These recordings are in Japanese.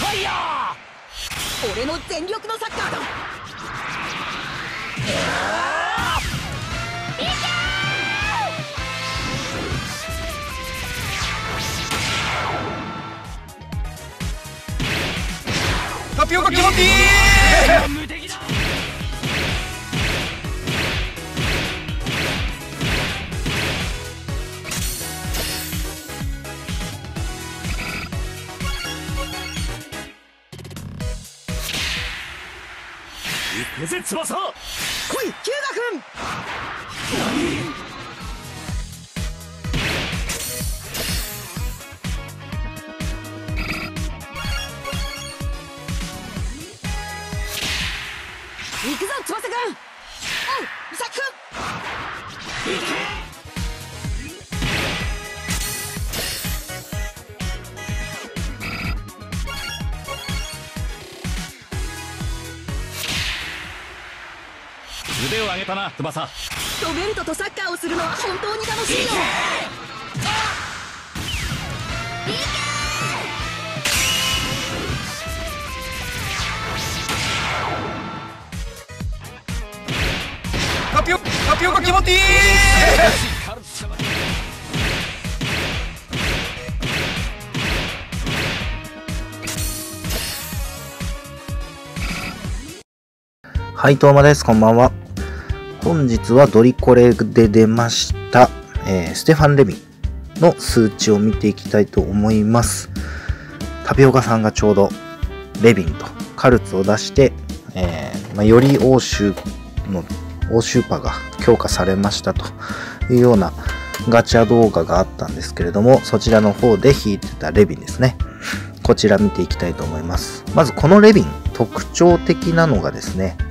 いよ。 俺の全力のサッカーだ。 タピオカ気持ちいい。 無敵だ。行くぜ翼。 来いキュウガ君。行くぞ翼君。おうミサキ君。 腕を上げたな翼。 ロベルトとサッカーをするのは本当に楽しいよ。 タピオカ気持ちいい。 はい、どうもです。こんばんは。本日はドリコレで出ました、ステファン・レビンの数値を見ていきたいと思います。タピオカさんがちょうどレビンとカルツを出して、より欧州パが強化されましたというようなガチャ動画があったんですけれども、そちらの方で引いてたレビンですね。こちら見ていきたいと思います。まずこのレビン、特徴的なのがですね、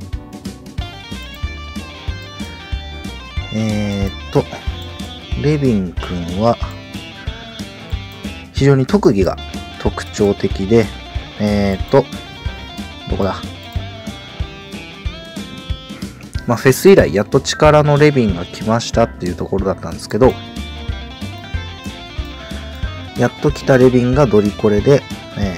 レビン君は非常に特技が特徴的で、どこだ、フェス以来やっと力のレビンが来ましたっていうところだったんですけど、やっと来たレビンがドリコレで、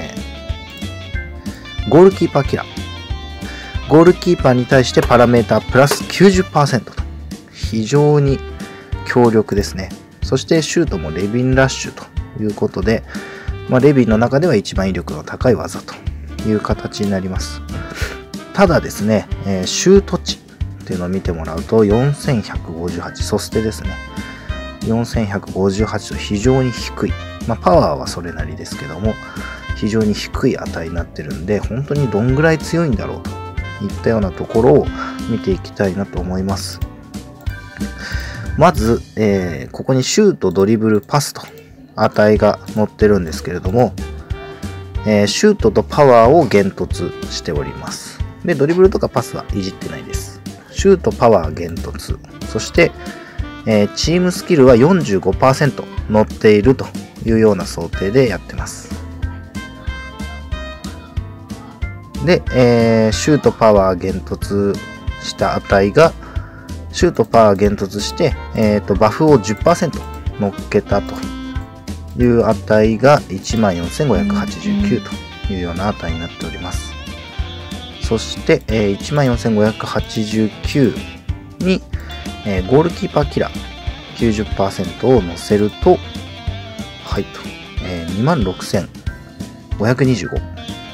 ゴールキーパーキラー。ゴールキーパーに対してパラメータプラス 90% と。非常に強力ですね。そしてシュートもレビンラッシュということで、レビンの中では一番威力の高い技という形になります。ただですね、シュート値っていうのを見てもらうと4158、ソステですね。4158と非常に低い。パワーはそれなりですけども、非常に低い値になってるんで、本当にどんぐらい強いんだろうといったようなところを見ていきたいなと思います。まず、ここにシュート、ドリブル、パスと値が載ってるんですけれども、シュートとパワーを厳突しております。で、ドリブルとかパスはいじってないです。シュート、パワー、厳突。そして、チームスキルは 45% 載っているというような想定でやってます。で、シュート、パワー、厳突した値が、シュートパワー厳突して、バフを 10% 乗っけたという値が 14,589 というような値になっております。そして、14,589 に、ゴールキーパーキラー 90% を乗せると、はいと、26,525。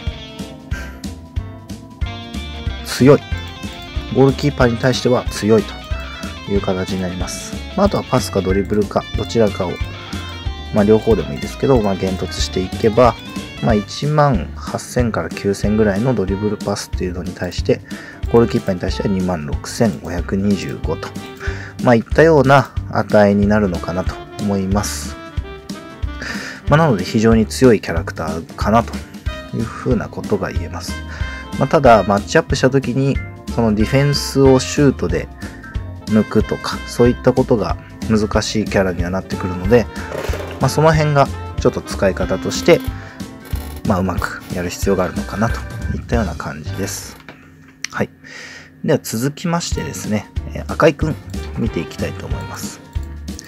強い。ゴールキーパーに対しては強いという形になります。あとはパスかドリブルかどちらかを、両方でもいいですけど、厳突していけば、18,000から9,000ぐらいのドリブルパスっていうのに対して、ゴールキーパーに対しては 26,525 と、いったような値になるのかなと思います。なので非常に強いキャラクターかなというふうなことが言えます。ただ、マッチアップした時に、そのディフェンスをシュートで抜くとか、そういったことが難しいキャラにはなってくるので、その辺がちょっと使い方として、うまくやる必要があるのかなといったような感じです。はい。では続きましてですね、赤井くん見ていきたいと思います。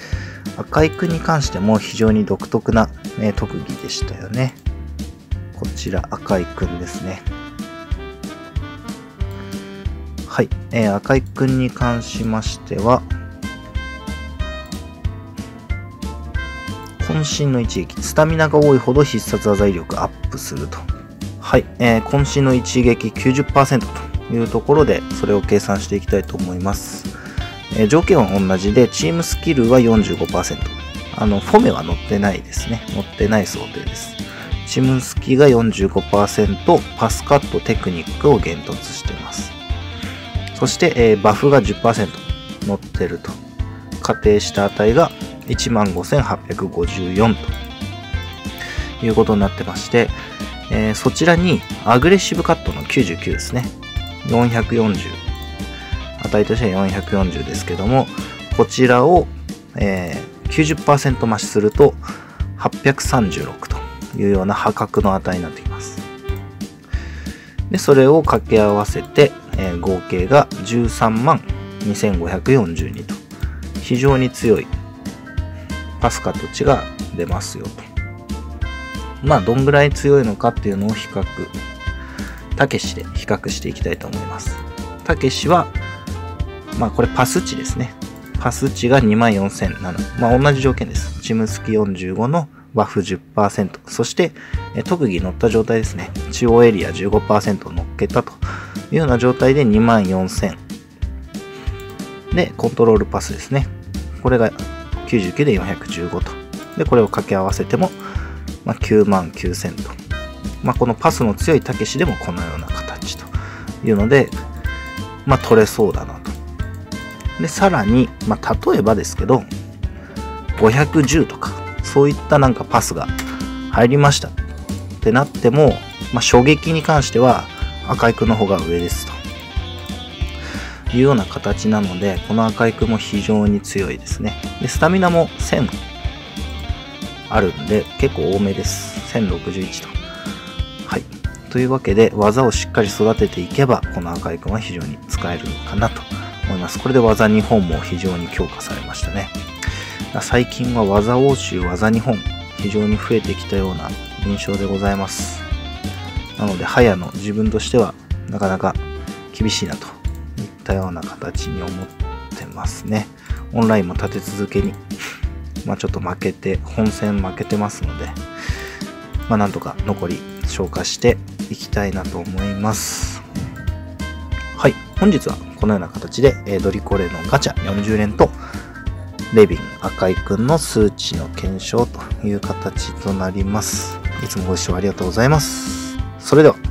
赤井くんに関しても非常に独特な、特技でしたよね。こちら赤井くんですね。はい、赤井くんに関しましては、渾身の一撃、スタミナが多いほど必殺技威力アップすると。はい、渾身の一撃 90% というところで、それを計算していきたいと思います。条件は同じで、チームスキルは 45%。フォメは載ってないですね。載ってない想定です。チームスキが 45%、パスカットテクニックを厳突しています。そして、バフが 10% 載ってると。仮定した値が 15,854 ということになってまして、そちらにアグレッシブカットの99ですね。440。値としては440ですけども、こちらを、90% 増しすると836というような破格の値になってきます。で、それを掛け合わせて、合計が132,542と非常に強いパスカット値が出ますよと。まあどんぐらい強いのかっていうのをたけしで比較していきたいと思います。たけしはまあこれパス値ですね。パス値が 24,007。まあ同じ条件です。チムスキ45のバフ 10%。そして特技乗った状態ですね。中央エリア 15% 乗っけたというような状態で 24,000。で、コントロールパスですね。これが99で415と。で、これを掛け合わせても、まあ、99,000と。まあ、このパスの強いたけしでもこのような形というので、まあ、取れそうだなと。で、さらに、まあ、例えばですけど、510とか、そういったなんかパスが入りましたってなっても、まあ、衝撃に関しては赤井くんの方が上ですというような形なので、この赤井くんも非常に強いですね。で、スタミナも1000あるんで、結構多めです。1061と。はい。というわけで、技をしっかり育てていけば、この赤井くんは非常に使えるのかなと思います。これで技2本も非常に強化されましたね。最近は技応酬、技2本、非常に増えてきたような印象でございます。なので、早の自分としては、なかなか厳しいなといったような形に思ってますね。オンラインも立て続けに、まあちょっと負けて、本戦負けてますので、まあなんとか残り消化していきたいなと思います。はい。本日はこのような形で、ドリコレのガチャ40連と、レビン赤井くんの数値の検証という形となります。いつもご視聴ありがとうございます。それでは。